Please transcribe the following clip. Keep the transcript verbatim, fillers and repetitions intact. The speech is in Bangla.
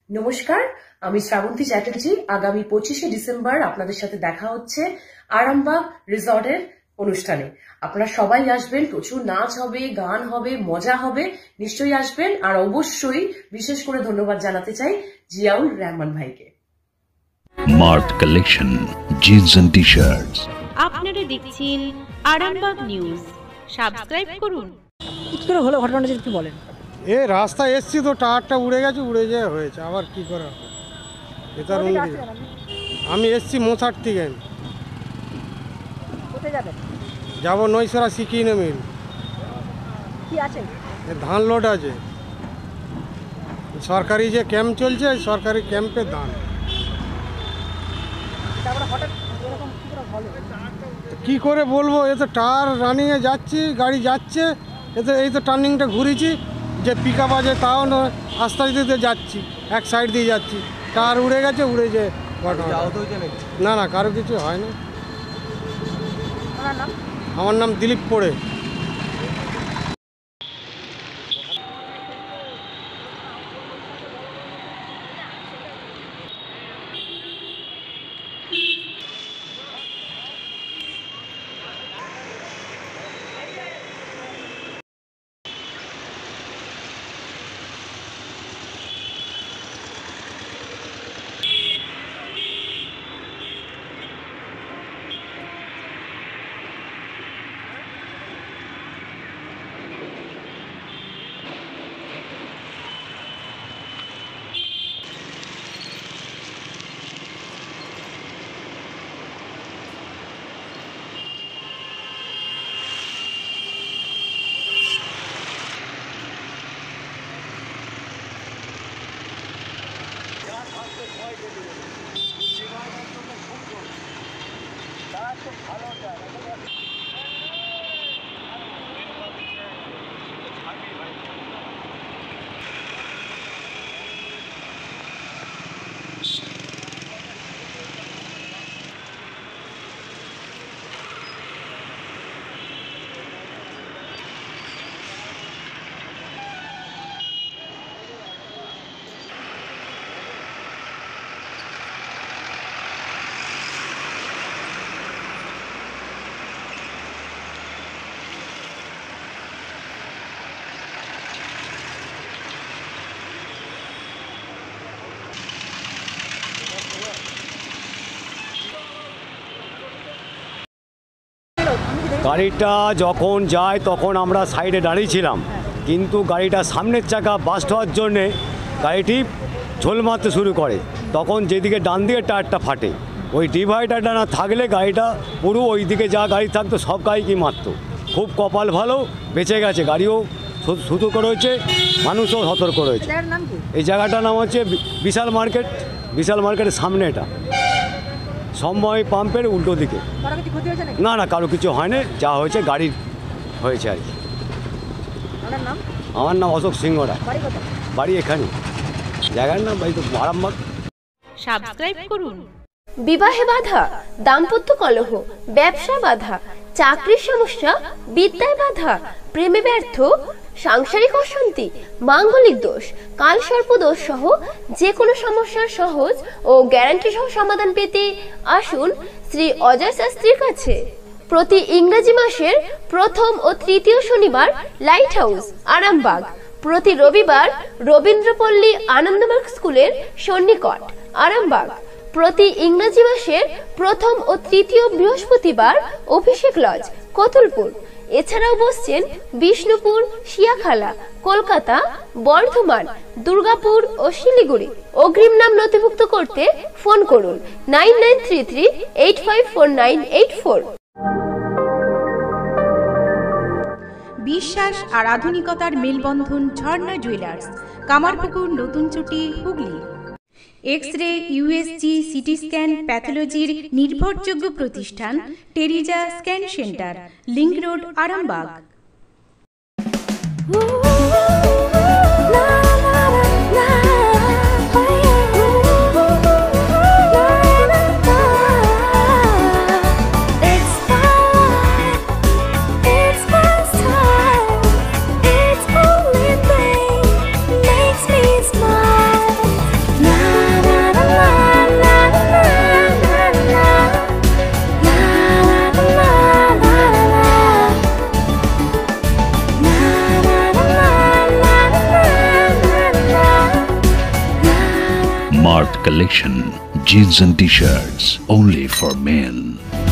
নমস্কার, আমি শ্রাবন্তী চ্যাটার্জি। আগামী পঁচিশে ডিসেম্বর আপনাদের সাথে দেখা হচ্ছে আরামবাগ রিসর্টের অনুষ্ঠানে। আপনারা সবাই আসবেন, প্রচুর নাচ হবে, গান হবে, মজা হবে, নিশ্চয়ই আসবেন। আর অবশ্যই বিশেষ করে ধন্যবাদ জানাতে চাই জিয়াউল রহমান ভাইকে। Mart Collection jeans and T shirts. আপনারা দেখছেন আরামবাগ নিউজ, সাবস্ক্রাইব করুন। কি করে হলো ঘটনাটা একটু বলেন। এ রাস্তায় এসছি তো টায়ারটা উড়ে গেছে, উড়ে যায় হয়েছে, আবার কি করা হবে। এটা আমি এসছি মোসার থেকে। কোথায় যাবেন? যাবো নৈসরা সিকিনে মিল। কি আছে? ধান লোড আছে, সরকারি যে ক্যাম্প চলছে, সরকারি ক্যাম্পে ধান। কি করে বলবো, এ তো টায়ার রানিংয়ে যাচ্ছি, গাড়ি যাচ্ছে, এতে এই তো টার্নিংটা ঘুরেছি, যে পিক আপ আছে তাও নয়, আস্তে আস্তে যাচ্ছি, এক সাইড দিয়ে যাচ্ছি, টায়ার উড়ে গেছে, উড়ে যে ঘটনা। না না, কারো কিছু হয় না। আমার নাম দিলীপ পোড়ে। গাড়িটা যখন যায় তখন আমরা সাইডে দাঁড়িয়েছিলাম, কিন্তু গাড়িটা সামনের চাকা বাস্ট হওয়ার জন্যে গাড়িটি ঝোল মারতে শুরু করে। তখন যেদিকে ডান দিকে টায়ারটা ফাটে, ওই ডিভাইডারটা না থাকলে গাড়িটা পুরো ওই দিকে যা গাড়ি থাকতো সব গাড়িকেই মারতো। খুব কপাল ভালো, বেঁচে গেছে, গাড়িও সতর্ক রয়েছে, মানুষও সতর্ক রয়েছে। এই জায়গাটার নাম হচ্ছে বিশাল মার্কেট। বিশাল মার্কেটের সামনে, এটা সময় পাম্পের উল্টো দিকে। না না, কারো কিছু হয়নি, যা হয়েছে গাড়ির হয়েছে আর কি। আমার নাম অশোক সিংহরা, বাড়ি এখানে। জায়গার নাম বাড়ি তো আরামবাগ। সাবস্ক্রাইব করুন। বিবাহে বাধা, দাম্পত্য কলহ, ব্যবসা বাধা, চাকরির সমস্যা, বিদ্যায় বাধা, প্রেমে ব্যর্থ, সাংসারিক অশান্তি, মাঙ্গলিক দোষ, কালসর্প দোষ সহ যে কোনো সমস্যার সহজ ও গ্যারান্টি সহ সমাধান পেতে আসুন শ্রী অজয় শাস্ত্রীর কাছে। প্রতি ইংরেজি মাসের প্রথম ও তৃতীয় শনিবার লাইট হাউস আরামবাগ, প্রতি রবিবার রবীন্দ্রপল্লী আনন্দমার্গ স্কুলের সন্নিকট আরামবাগ, প্রতি ইংরেজি মাসের প্রথম ও তৃতীয় বৃহস্পতিবার অভিষেক লজ কতুলপুর। এছাড়াও বসছেন বিষ্ণুপুর, শিয়াখালা, কলকাতা, বর্ধমান, দুর্গাপুর ও শিলিগুড়ি। অগ্রিম নাম নথিভুক্ত করতে ফোন করুন nine nine three three eight five four nine eight four. বিশ্বাস আর আধুনিকতার মেলবন্ধন ঝর্ণা জুয়েলার্স, কামারপুকুর, নতুন চুটি, Hooghly. X ray, USG, CT scan, প্যাথোলজির নির্ভরযোগ্য প্রতিষ্ঠান Teresa scan centre, link road, Arambagh. Mart Collection, jeans and t-shirts only for men.